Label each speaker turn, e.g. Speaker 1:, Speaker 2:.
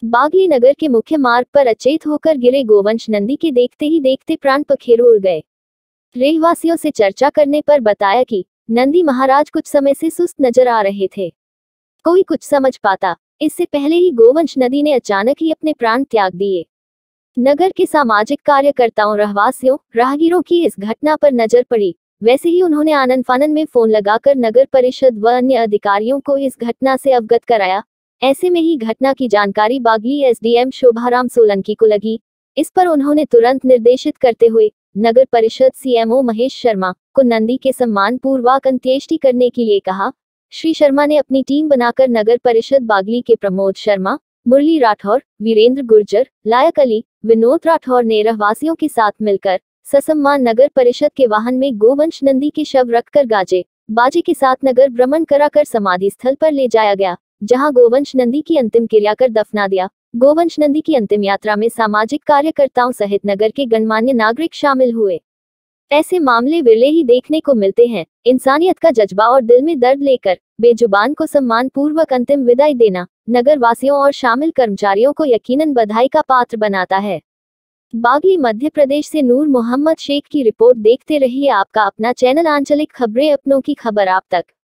Speaker 1: बागली नगर के मुख्य मार्ग पर अचेत होकर गिरे गोवंश नंदी के देखते ही देखते प्राण पखेरु उड़ गए। रहवासियों से चर्चा करने पर बताया कि नंदी महाराज कुछ समय से सुस्त नजर आ रहे थे। कोई कुछ समझ पाता, इससे पहले ही गोवंश नदी ने अचानक ही अपने प्राण त्याग दिए। नगर के सामाजिक कार्यकर्ताओं, रहवासियों, राहगीरों की इस घटना पर नजर पड़ी। वैसे ही उन्होंने आनन फानन में फोन लगाकर नगर परिषद व अन्य अधिकारियों को इस घटना से अवगत कराया। ऐसे में ही घटना की जानकारी बागली एसडीएम शोभाराम सोलंकी को लगी। इस पर उन्होंने तुरंत निर्देशित करते हुए नगर परिषद सीएमओ महेश शर्मा को नंदी के सम्मान पूर्वक अंत्येष्टि करने के लिए कहा। श्री शर्मा ने अपनी टीम बनाकर नगर परिषद बागली के प्रमोद शर्मा, मुरली राठौर, वीरेंद्र गुर्जर, लायक अली, विनोद राठौर ने रहवासियों के साथ मिलकर ससम्मान नगर परिषद के वाहन में गोवंश नंदी के शव रखकर गाजे बाजे के साथ नगर भ्रमण कराकर समाधि स्थल पर ले जाया गया, जहां गोवंश नंदी की अंतिम क्रिया कर दफना दिया। गोवंश नंदी की अंतिम यात्रा में सामाजिक कार्यकर्ताओं सहित नगर के गणमान्य नागरिक शामिल हुए। ऐसे मामले विरले ही देखने को मिलते हैं। इंसानियत का जज्बा और दिल में दर्द लेकर बेजुबान को सम्मान पूर्वक अंतिम विदाई देना नगर वासियों और शामिल कर्मचारियों को यकीनन बधाई का पात्र बनाता है। बागली मध्य प्रदेश से नूर मोहम्मद शेख की रिपोर्ट। देखते रहिए आपका अपना चैनल आंचलिक खबरें, अपनों की खबर आप तक।